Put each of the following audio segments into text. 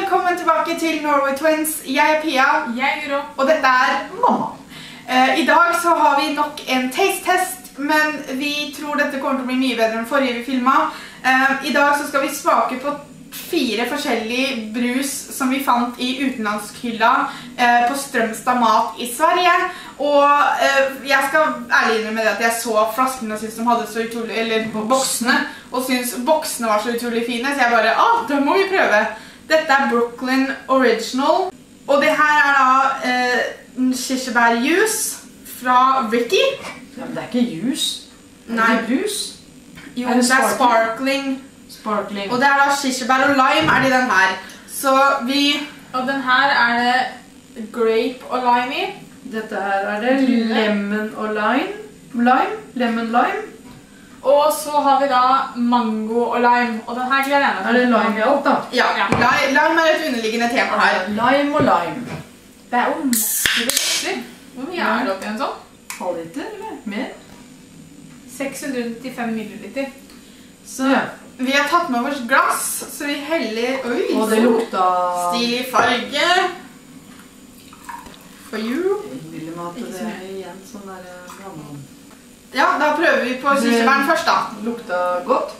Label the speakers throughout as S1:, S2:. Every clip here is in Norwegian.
S1: velkommen tilbake til Norway Twins. Jeg er Pia.
S2: Jeg er Guro.
S1: Og dette er mamma. I dag så har vi nok en taste-test, men vi tror dette kommer til å bli mye bedre enn forrige vi filmet. I dag så skal vi smake på 4 forskjellige brus som vi fant i utenlandshylla på Strømstad Mat i Sverige. Og jeg skal ærlig innrømme at jeg så flaskene og syntes de hadde så utrolig, eller boksene, og syntes boksene var så utrolig fine, så jeg bare, det må vi prøve. Dette er Brooklyn Original, og det her er da kirsebærjuice fra Ricky.
S3: Ja, men det er ikke juice.
S1: Nei.
S3: Er det brus?
S1: Jo, det er sparkling.
S3: Sparkling.
S1: Og det er da kirsebær og lime er det i den her. Så vi...
S2: Og den her er det grape og lime i.
S3: Dette her er det lemon og lime. Lemon lime.
S2: Og så har vi da mango og lime. Og den her gleder jeg meg til.
S3: Er det lime i alt da?
S1: Ja, lime er et underliggende tema her.
S3: Lime og lime.
S2: Det er jo masse veksler. Hvor mye er det oppi en sånn?
S3: Halv liter, eller? Mer?
S2: 695 milliliter.
S3: Så ja.
S1: Vi har tatt med vårt glass, så vi heller... Oi,
S3: Og det lukta...
S1: stilig farge. For you.
S3: Jeg vil med at det er igjen sånn der gammel.
S1: Ja, da prøver vi på kirsebæren først da.
S3: Lukta godt.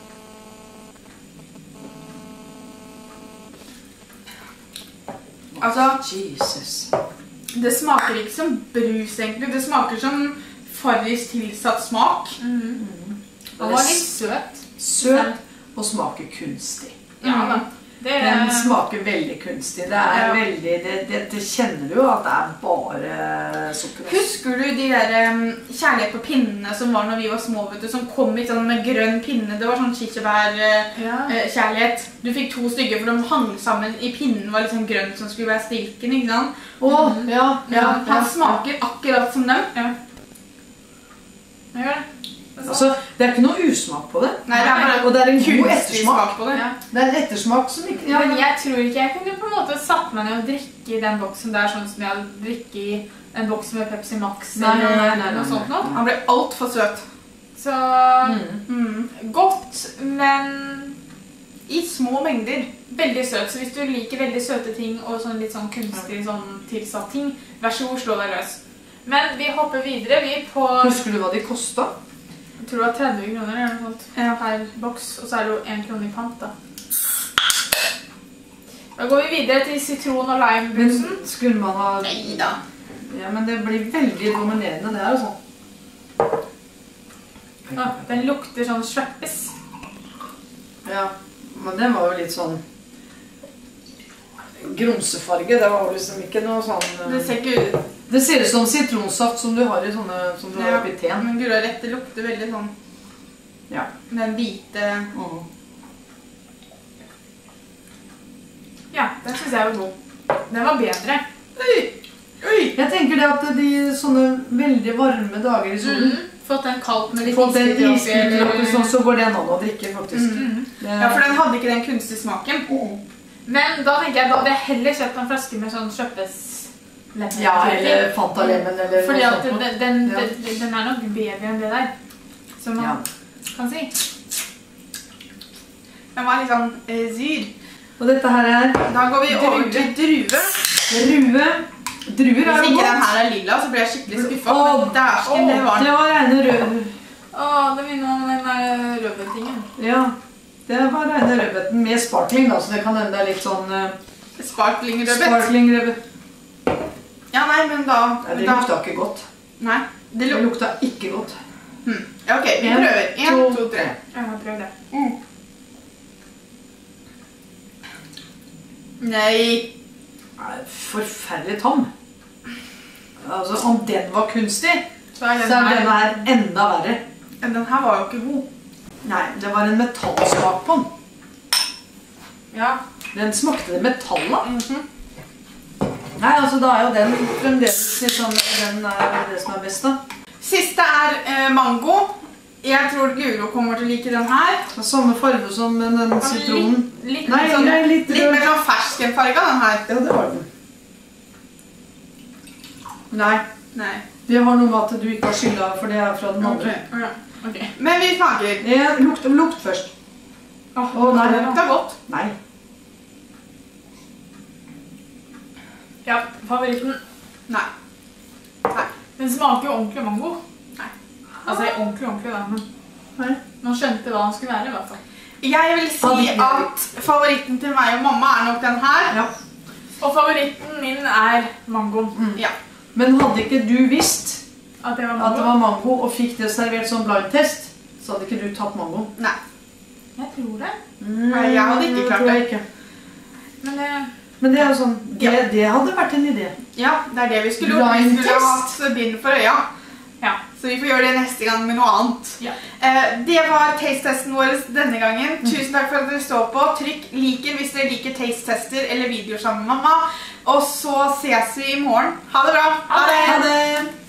S1: Altså,
S3: Jesus.
S1: det smaker ikke som brus egentlig. Det smaker som Farris tilsatt smak.
S2: Den var litt søt.
S3: Søt og smaker kunstig.
S2: Ja da.
S3: Den smaker veldig kunstig. Det er veldig, det kjenner du jo at det er bare sukker.
S1: Husker du de der kjærlighet på pinnene som var når vi var små, vet du, som kom i sånn med grønn pinne? Det var sånn kirsebær-kjærlighet. Du fikk 2 stykker, for de hang sammen i pinnen, var liksom grønn som skulle være stilken, ikke sant?
S3: Ja.
S1: Han smaker akkurat som dem.
S2: Ja. Jeg gjør det.
S3: Altså, det er ikke noe usmak på det.
S1: Nei, det er bare
S3: og det er en god
S1: kunstig
S3: ettersmak.
S1: smak på det.
S2: Ja.
S3: Det er en ettersmak som ikke... Ja.
S2: Men jeg tror ikke jeg kunne på en måte satt meg ned og drikke i den boksen der, sånn som jeg hadde drikke i en boks med Pepsi Max eller noe sånt noe.
S1: Han ble alt for søt.
S2: Så godt, men
S1: I små mengder.
S2: veldig søt. Så hvis du liker veldig søte ting og sånn litt sånn kunstig sånn tilsatt ting, vær så god, slå deg løs. Men vi hopper videre, vi på...
S3: Husker du hva de kostet?
S2: Jeg tror det var 30 kroner eller noe sånt per boks, og så er det jo 1 krone i pant da. Da går vi videre til sitron og lime-brusen.
S3: Men skulle man ha...
S1: Neida.
S3: Ja, men det blir veldig dominerende det her, altså.
S2: Ja, den lukter sånn Schweppes.
S3: Ja, men den var jo litt sånn... grumsefarge, det var jo liksom ikke noe sånn...
S1: Det ser ikke ut.
S3: Det ser ut som sitronsaft som du har i sånne, som du har oppi teen.
S1: Men Guro har rett, det lukter veldig sånn...
S3: Ja.
S1: Den hvite...
S2: Ja, den synes jeg var god. Den var bedre.
S1: Oi!
S3: Jeg tenker det at de sånne veldig varme dager i solen,
S2: Fått den kaldt med litt
S3: fått en
S2: isbiter oppi,
S3: isbiter, så går det an å drikke faktisk.
S1: Ja, for den hadde ikke den kunstige smaken.
S2: Men da tenker jeg, da hadde jeg heller kjøpt en flaske med sånn Schweppes lemon.
S3: Ja, eller Fanta Lemon eller
S2: fordi
S3: noe
S2: at
S3: sånt.
S2: den er nok bedre enn det der, som man kan si.
S1: Den var litt sånn syr.
S3: Og dette her er
S1: Da går vi over til drue.
S3: Druer er
S1: Hvis
S3: jo
S1: ikke
S3: godt.
S1: den her er lilla, så blir jeg skikkelig skuffet. Men dæsken, det var den.
S3: Det var rene rød.
S2: Det minner om den der rødbetingen.
S3: Ja, det var rene rødbeten med sparkling da, så det kan hende det er litt sånn
S1: Sparkling rødbet.
S3: sparkling rødbet.
S1: Ja, nei, men da...
S3: Nei, det lukta ikke godt.
S1: Nei, det
S3: Det lukta ikke godt.
S1: Ja, ok, vi prøver. 1, 2, 3.
S2: Jeg har prøvd det.
S1: Nei.
S3: Forferdelig tam. Altså, om den var kunstig,
S1: Så er
S3: så er denne her enda verre.
S1: Den her var jo ikke god.
S3: Nei, det var en metallsmak på den.
S1: Ja.
S3: Den smakte det metall da. Nei, altså da er jo den fremdeles liksom, den er det som er best da.
S1: Siste er mango. Jeg tror Guro kommer til å like den her.
S3: Det er samme farge som den sitronen.
S2: Litt
S3: Nei,
S2: sånn,
S3: litt
S1: Litt mer sånn ferskenfarga den her.
S3: Ja, det var den. Nei,
S1: Nei.
S3: det har noe med at du ikke har skylda, for det er fra den andre.
S1: Ok. Men vi smaker.
S3: Lukt først.
S1: Åh,
S3: nei.
S1: det lukter godt.
S3: Nei.
S2: Ja, favoritten.
S1: Nei.
S2: Den smaker jo ordentlig mango.
S1: Nei.
S2: Altså, ordentlig da, men
S3: Nei.
S2: man skjønte hva den skulle være i hvert fall.
S1: Jeg vil si at favoritten til meg og mamma er nok den her.
S3: Ja.
S2: Og favoritten min er mangoen.
S1: Ja.
S3: Men hadde ikke du visst
S2: At det var
S3: at
S2: mango?
S3: det var mango og fikk det servert som blind-test, så hadde ikke du tatt mango.
S1: Nei.
S2: Jeg tror det.
S1: Nei, jeg hadde ikke klart
S3: tror jeg
S1: det.
S3: ikke.
S2: Men
S3: Men det er jo sånn, det hadde vært en idé.
S1: Ja, det er det vi skulle gjort. Vi skulle hatt bind for øya.
S2: ja.
S1: Så vi får gjøre det neste gang med noe annet.
S2: Ja.
S1: Det var taste-testen vår denne gangen. Tusen takk for at dere står på. Trykk liker hvis dere liker taste-tester eller videoer sammen med mamma. Og så ses vi i morgen. Ha det bra!
S2: Ha det!
S3: Ha det!